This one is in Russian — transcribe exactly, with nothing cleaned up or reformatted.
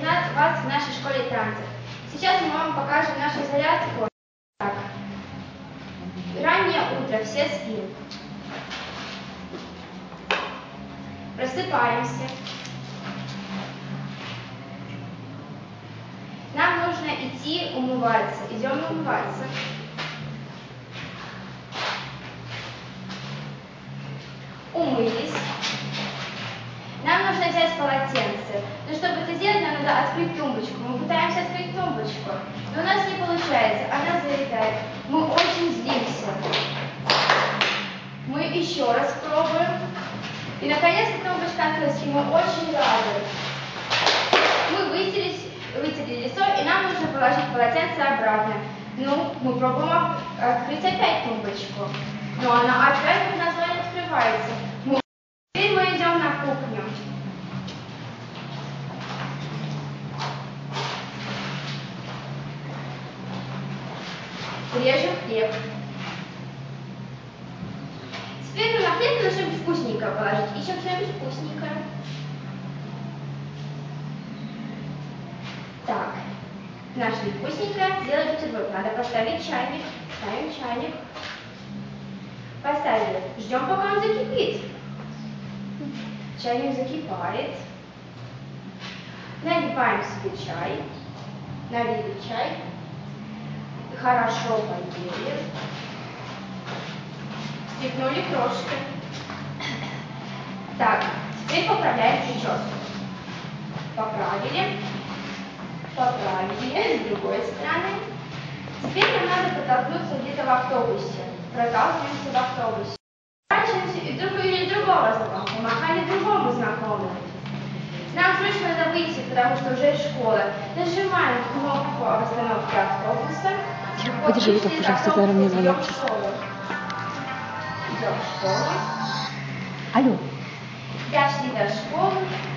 вас в нашей школе танцев. Сейчас мы вам покажем нашу зарядку. Так. Раннее утро, все спим. Просыпаемся. Нам нужно идти умываться. Идем умываться. Умылись. Нам нужно взять полотенце. Но чтобы это сделать, нам надо открыть тумбочку. Мы пытаемся открыть тумбочку, но у нас не получается. Она залетает. Мы очень злимся. Мы еще раз пробуем. И наконец-то тумбочка открылась, и мы очень рады. Мы вытерли, вытерли лицо, и нам нужно положить полотенце обратно. Ну, мы пробуем открыть опять тумбочку. Но она опять под названием открывается. Мы... Теперь мы идем на кухню. Режем хлеб. Теперь на хлеб нужно что-нибудь вкусненькое положить. Ищем что-нибудь вкусненькое. Так, нашли вкусненькое, сделать бутерброд. Надо поставить чайник. Ставим чайник. Поставили. Ждем, пока он закипит. Чайник закипает. Наливаем себе чай. Налили чай. Хорошо поели. Степнули крошки. Так, теперь поправляем прическу. Поправили. Поправили. С другой стороны. Теперь нам надо протолкнуться где-то в автобусе. Проталкиваемся в автобусе. Поворачиваемся и вдруг увидели другого знакомого. Помахали другому знакомому. Нам срочно надо выйти, потому что уже школа. Нажимаем кнопку об остановке автобуса. Подержи, Вика, пожалуйста, это мне звонок. Идем в школу. Алло. Дошли до школы.